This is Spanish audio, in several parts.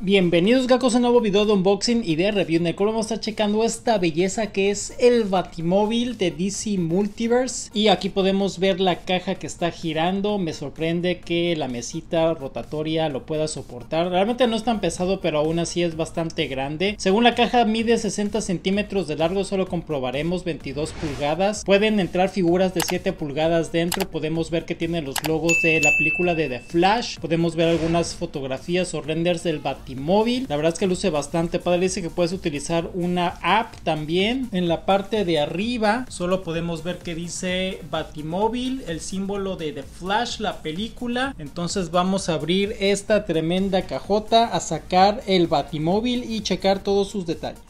Bienvenidos gacos a un nuevo video de unboxing y de review en el cual vamos a estar checando esta belleza que es el Batimóvil de DC Multiverse. Y aquí podemos ver la caja que está girando. Me sorprende que la mesita rotatoria lo pueda soportar. Realmente no es tan pesado, pero aún así es bastante grande. Según la caja mide 60 centímetros de largo, solo comprobaremos 22 pulgadas. Pueden entrar figuras de 7 pulgadas dentro. Podemos ver que tiene los logos de la película de The Flash. Podemos ver algunas fotografías o renders del Batimóvil. La verdad es que luce bastante padre. Dice que puedes utilizar una app también. En la parte de arriba solo podemos ver que dice Batimóvil, el símbolo de The Flash, la película. Entonces vamos a abrir esta tremenda cajota, a sacar el Batimóvil y checar todos sus detalles.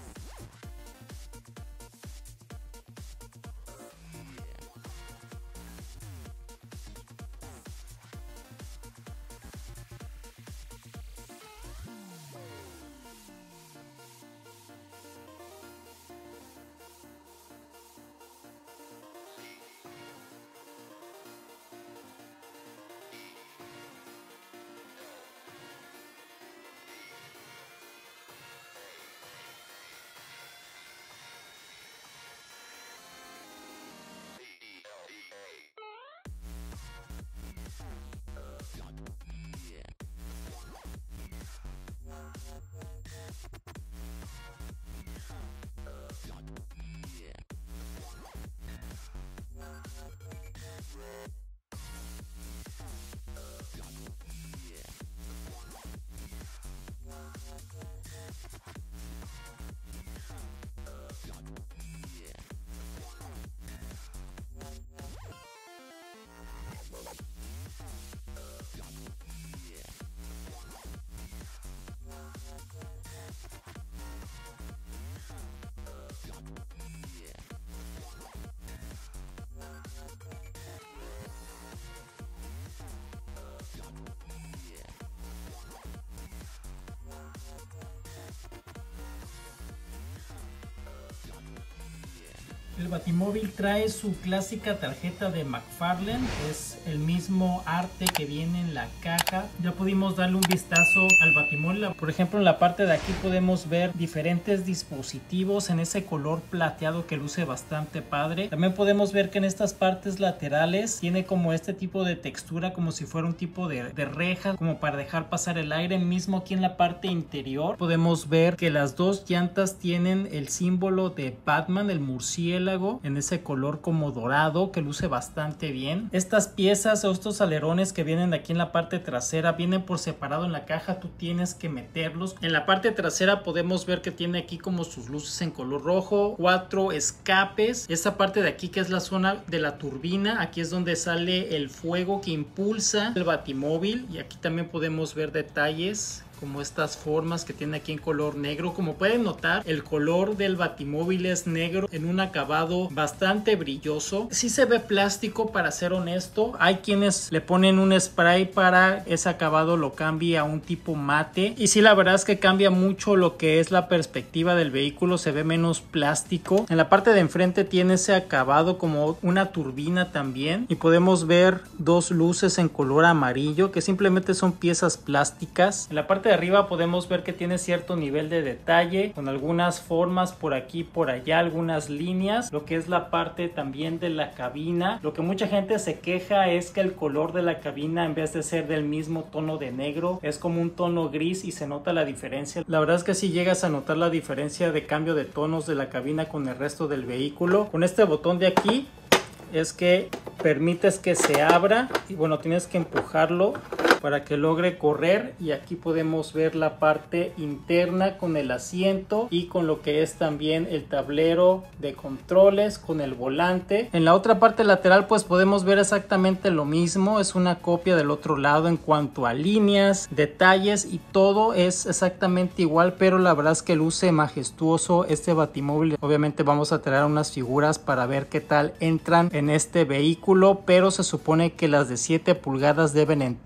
El Batimóvil trae su clásica tarjeta de McFarlane, es el mismo arte que viene en la caja. Ya pudimos darle un vistazo al Batimóvil. Por ejemplo, en la parte de aquí podemos ver diferentes dispositivos en ese color plateado que luce bastante padre. También podemos ver que en estas partes laterales tiene como este tipo de textura, como si fuera un tipo de reja, como para dejar pasar el aire. Mismo aquí en la parte interior podemos ver que las dos llantas tienen el símbolo de Batman, el murciélago, en ese color como dorado que luce bastante bien. Estas piezas o estos alerones que vienen aquí en la parte trasera vienen por separado en la caja, tú tienes que meterlos. En la parte trasera podemos ver que tiene aquí como sus luces en color rojo, 4 escapes. Esta parte de aquí que es la zona de la turbina, aquí es donde sale el fuego que impulsa el Batimóvil, y aquí también podemos ver detalles como estas formas que tiene aquí en color negro. Como pueden notar, el color del Batimóvil es negro en un acabado bastante brilloso. Sí se ve plástico, para ser honesto. Hay quienes le ponen un spray para ese acabado lo cambie a un tipo mate, y sí, la verdad es que cambia mucho lo que es la perspectiva del vehículo, se ve menos plástico. En la parte de enfrente tiene ese acabado como una turbina también, y podemos ver dos luces en color amarillo que simplemente son piezas plásticas. En la parte de arriba podemos ver que tiene cierto nivel de detalle con algunas formas por aquí por allá, algunas líneas. Lo que es la parte también de la cabina, lo que mucha gente se queja es que el color de la cabina, en vez de ser del mismo tono de negro, es como un tono gris y se nota la diferencia. La verdad es que si llegas a notar la diferencia de cambio de tonos de la cabina con el resto del vehículo. Con este botón de aquí es que permites que se abra, y bueno, tienes que empujarlo para que logre correr, y aquí podemos ver la parte interna con el asiento y con lo que es también el tablero de controles con el volante. En la otra parte lateral pues podemos ver exactamente lo mismo, es una copia del otro lado en cuanto a líneas, detalles, y todo es exactamente igual, pero la verdad es que luce majestuoso este Batimóvil. Obviamente vamos a traer unas figuras para ver qué tal entran en este vehículo, pero se supone que las de 7 pulgadas deben entrar, y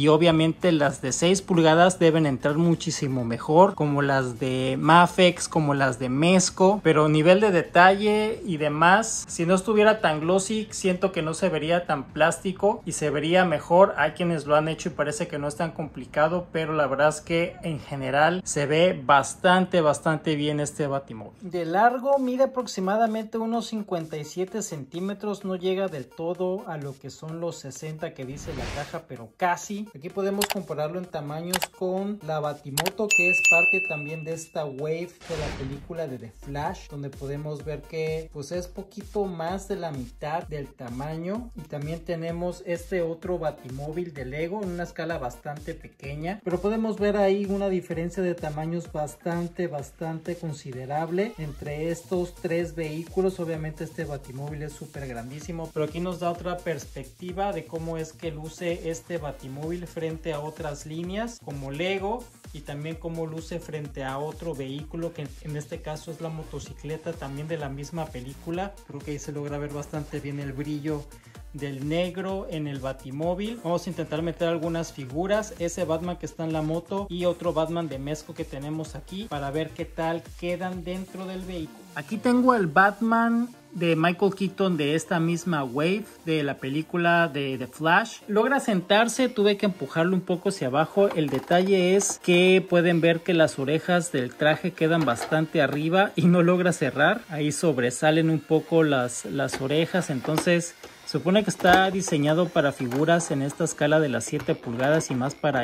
y obviamente las de 6 pulgadas deben entrar muchísimo mejor, como las de Mafex, como las de Mezco, pero nivel de detalle y demás, si no estuviera tan glossy, siento que no se vería tan plástico y se vería mejor. Hay quienes lo han hecho y parece que no es tan complicado, pero la verdad es que en general se ve bastante bien este Batimóvil. De largo mide aproximadamente unos 57 centímetros, no llega del todo a lo que son los 60 que dice la caja, pero casi. Aquí podemos compararlo en tamaños con la Batimoto, que es parte también de esta wave de la película de The Flash, donde podemos ver que pues es poquito más de la mitad del tamaño. Y también tenemos este otro Batimóvil de Lego en una escala bastante pequeña, pero podemos ver ahí una diferencia de tamaños bastante considerable entre estos tres vehículos. Obviamente este Batimóvil es súper grandísimo, pero aquí nos da otra perspectiva de cómo es que luce este Batimóvil frente a otras líneas como Lego, y también cómo luce frente a otro vehículo que en este caso es la motocicleta también de la misma película. Creo que ahí se logra ver bastante bien el brillo del negro en el Batimóvil. Vamos a intentar meter algunas figuras, ese Batman que está en la moto y otro Batman de Mezco que tenemos aquí, para ver qué tal quedan dentro del vehículo. Aquí tengo el Batman de Michael Keaton de esta misma wave de la película de The Flash. Logra sentarse, tuve que empujarlo un poco hacia abajo. El detalle es que pueden ver que las orejas del traje quedan bastante arriba y no logra cerrar. Ahí sobresalen un poco las orejas, entonces supone que está diseñado para figuras en esta escala de las 7 pulgadas y más para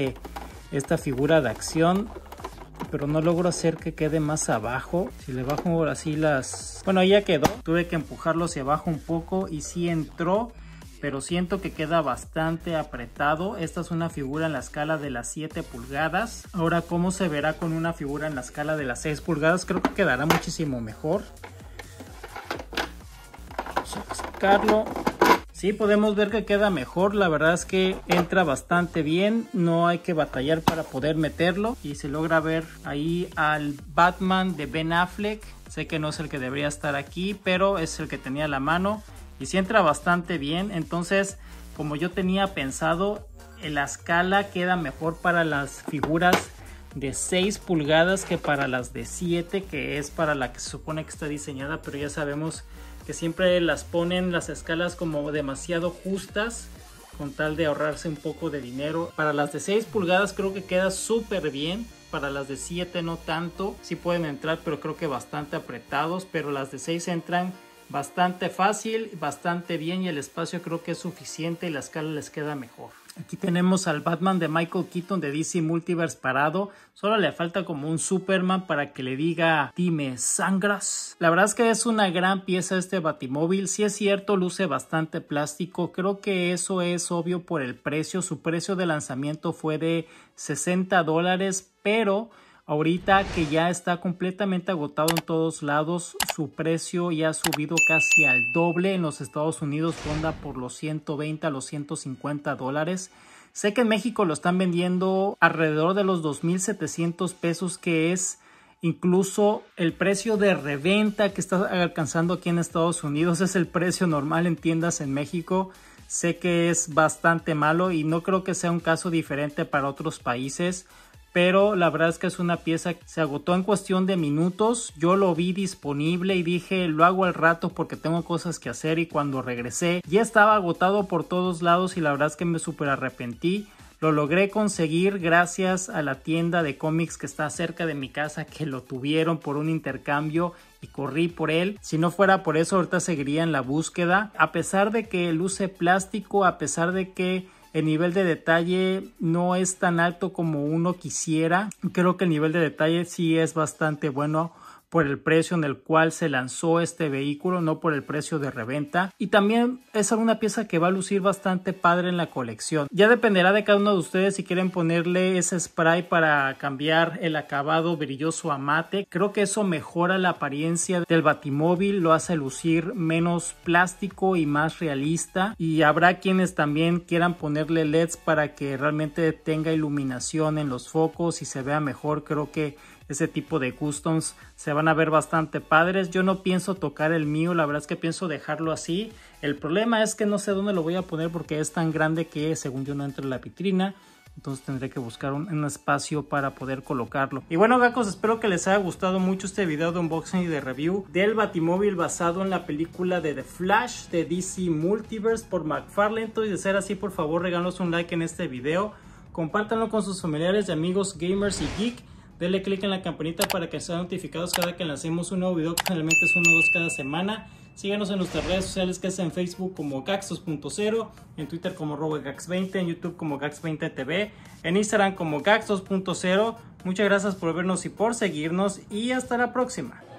esta figura de acción, pero no logro hacer que quede más abajo. Si le bajo así bueno, ya quedó. Tuve que empujarlo hacia abajo un poco y sí entró, pero siento que queda bastante apretado. Esta es una figura en la escala de las 7 pulgadas. Ahora, ¿cómo se verá con una figura en la escala de las 6 pulgadas? Creo que quedará muchísimo mejor. Vamos a sacarlo. Sí, podemos ver que queda mejor. La verdad es que entra bastante bien, no hay que batallar para poder meterlo, y se logra ver ahí al Batman de Ben Affleck. Sé que no es el que debería estar aquí, pero es el que tenía a la mano y sí entra bastante bien. Entonces, como yo tenía pensado, la escala queda mejor para las figuras de 6 pulgadas que para las de 7, que es para la que se supone que está diseñada, pero ya sabemos que siempre las ponen las escalas como demasiado justas con tal de ahorrarse un poco de dinero. Para las de 6 pulgadas creo que queda súper bien, para las de 7 no tanto, sí pueden entrar pero creo que bastante apretados, pero las de 6 entran bastante fácil, bastante bien, y el espacio creo que es suficiente y la escala les queda mejor. Aquí tenemos al Batman de Michael Keaton de DC Multiverse parado. Solo le falta como un Superman para que le diga dime, ¿sangras? La verdad es que es una gran pieza este Batimóvil. Sí es cierto, luce bastante plástico. Creo que eso es obvio por el precio. Su precio de lanzamiento fue de $60, pero ahorita que ya está completamente agotado en todos lados, su precio ya ha subido casi al doble. En los Estados Unidos ronda por los 120 a los $150. Sé que en México lo están vendiendo alrededor de los 2,700 pesos, que es incluso el precio de reventa que está alcanzando aquí en Estados Unidos. Es el precio normal en tiendas en México. Sé que es bastante malo y no creo que sea un caso diferente para otros países, pero la verdad es que es una pieza que se agotó en cuestión de minutos. Yo lo vi disponible y dije, lo hago al rato porque tengo cosas que hacer, y cuando regresé ya estaba agotado por todos lados y la verdad es que me súper arrepentí. Lo logré conseguir gracias a la tienda de cómics que está cerca de mi casa, que lo tuvieron por un intercambio y corrí por él. Si no fuera por eso, ahorita seguiría en la búsqueda. A pesar de que luce plástico, a pesar de que el nivel de detalle no es tan alto como uno quisiera, creo que el nivel de detalle sí es bastante bueno por el precio en el cual se lanzó este vehículo, no por el precio de reventa. Y también es una pieza que va a lucir bastante padre en la colección. Ya dependerá de cada uno de ustedes si quieren ponerle ese spray para cambiar el acabado brilloso a mate. Creo que eso mejora la apariencia del Batimóvil, lo hace lucir menos plástico y más realista. Y habrá quienes también quieran ponerle LEDs para que realmente tenga iluminación en los focos y se vea mejor. Creo que ese tipo de customs se van a ver bastante padres. Yo no pienso tocar el mío, la verdad es que pienso dejarlo así. El problema es que no sé dónde lo voy a poner porque es tan grande que según yo no entra en la vitrina. Entonces tendré que buscar un espacio para poder colocarlo. Y bueno, gacos, espero que les haya gustado mucho este video de unboxing y de review del Batimóvil basado en la película de The Flash de DC Multiverse por McFarlane. Entonces, de ser así, por favor, regálanos un like en este video. Compártanlo con sus familiares y amigos gamers y geek. Denle click en la campanita para que sean notificados cada que lancemos un nuevo video, que generalmente es uno o dos cada semana. Síganos en nuestras redes sociales, que es en Facebook como Gax 2.0, en Twitter como @Gax20, en YouTube como Gax20TV, en Instagram como Gax 2.0. Muchas gracias por vernos y por seguirnos y hasta la próxima.